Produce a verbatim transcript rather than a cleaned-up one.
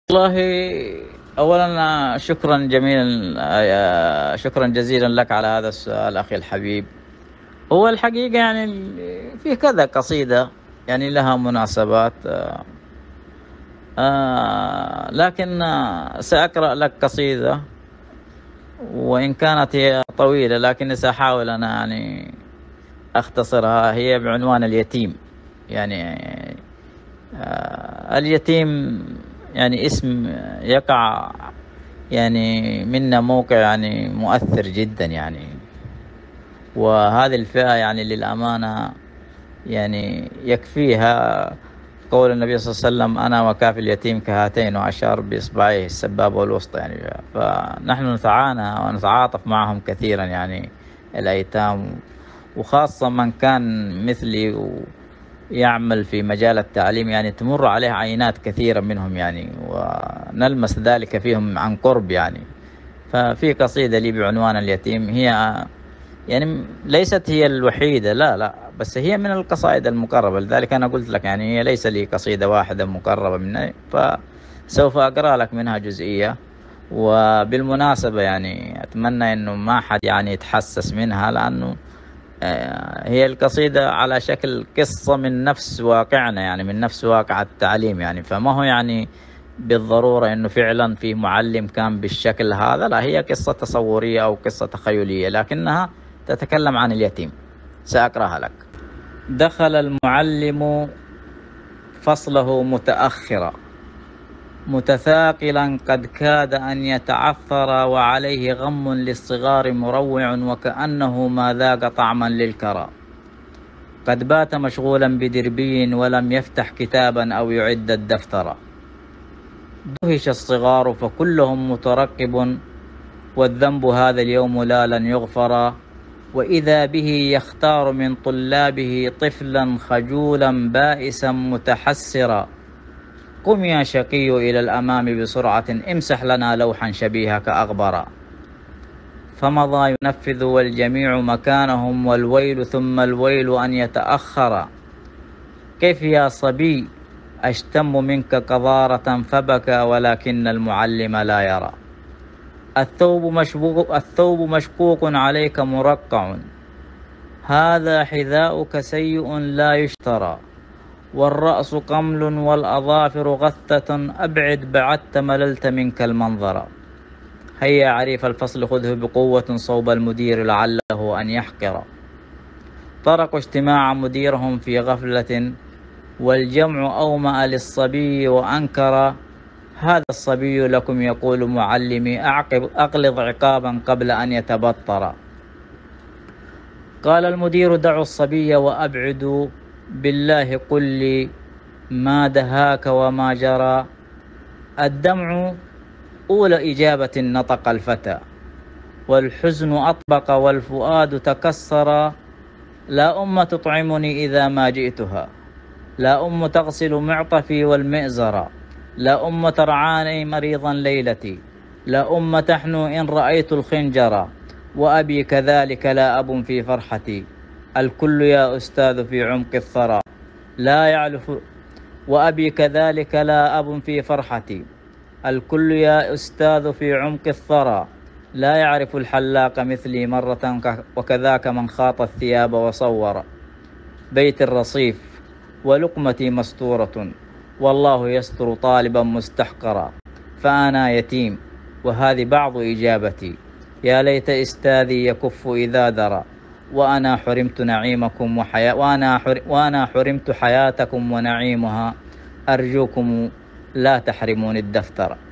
والله أولا شكرا جميلا، شكرا جزيلا لك على هذا السؤال أخي الحبيب. هو الحقيقة يعني في كذا قصيدة يعني لها مناسبات، آه لكن آه سأقرأ لك قصيدة وإن كانت هي طويلة لكن سأحاول أنا يعني أختصرها. هي بعنوان اليتيم. يعني آه اليتيم يعني اسم يقع يعني منا موقع يعني مؤثر جدا يعني، وهذه الفئة يعني للأمانة يعني يكفيها قول النبي صلى الله عليه وسلم: أنا وكافي اليتيم كهاتين، وأشار بإصبعيه السبابة والوسطى. يعني فنحن نتعانى ونتعاطف معهم كثيرا يعني الأيتام، وخاصة من كان مثلي ويعمل في مجال التعليم يعني تمر عليه عينات كثيرة منهم يعني، ونلمس ذلك فيهم عن قرب يعني. ففي قصيدة لي بعنوان اليتيم، هي يعني ليست هي الوحيدة، لا لا، بس هي من القصائد المقربة، لذلك أنا قلت لك يعني هي ليس لي قصيدة واحدة مقربة منها، فسوف أقرأ لك منها جزئية. وبالمناسبة يعني أتمنى أنه ما حد يعني يتحسس منها، لأنه هي القصيدة على شكل قصة من نفس واقعنا، يعني من نفس واقع التعليم يعني، فما هو يعني بالضرورة أنه فعلا في معلم كان بالشكل هذا، لا، هي قصة تصورية أو قصة تخيلية لكنها تتكلم عن اليتيم. سأقرأها لك. دخل المعلم فصله متأخرا، متثاقلا قد كاد أن يتعثر، وعليه غم للصغار مروع، وكأنه ما ذاق طعما للكرى. قد بات مشغولا بدربي ولم يفتح كتابا أو يعد الدفتر. دهش الصغار فكلهم مترقب، والذنب هذا اليوم لا لن يغفر. وإذا به يختار من طلابه طفلا خجولا بائسا متحسرا. قم يا شقي إلى الأمام بسرعة، امسح لنا لوحا شبيهك أغبرا. فمضى ينفذ والجميع مكانهم، والويل ثم الويل أن يتأخر. كيف يا صبي أشتم منك قذارة، فبكى ولكن المعلم لا يرى. الثوب مشبوق الثوب مشقوق عليك مرقع، هذا حذاؤك سيء لا يشترى. والرأس قمل والأظافر غثة، أبعد بعدت مللت منك المنظر. هيا عريف الفصل خذه بقوة صوب المدير لعله أن يحقر. طرقوا اجتماع مديرهم في غفلة، والجمع أومأ للصبي وأنكر. هذا الصبي لكم يقول معلمي، أعقب أقلظ عقابا قبل أن يتبطر. قال المدير دعوا الصبي وأبعدوا، بالله قل لي ما دهاك وما جرى. الدمع أولى إجابة نطق الفتى، والحزن أطبق والفؤاد تكسر. لا أم تطعمني إذا ما جئتها، لا أم تغسل معطفي والمئزر. لا أم ترعاني مريضا ليلتي، لا أم تحنو إن رأيت الخنجر. وأبي كذلك لا أب في فرحتي، الكل يا أستاذ في عمق الثرى لا يعرف. وأبي كذلك لا أب في فرحتي، الكل يا أستاذ في عمق الثرى لا يعرف الحلاق مثلي مرة، وكذاك من خاط الثياب وصور. بيت الرصيف ولقمتي مستورة، والله يستر طالبا مستحقرا. فأنا يتيم وهذه بعض إجابتي، يا ليت أستاذي يكف إذا درى. وأنا حرمت نعيمكم وحياة وأنا حر... وأنا حرمت حياتكم ونعيمها، أرجوكم لا تحرموني الدفتر.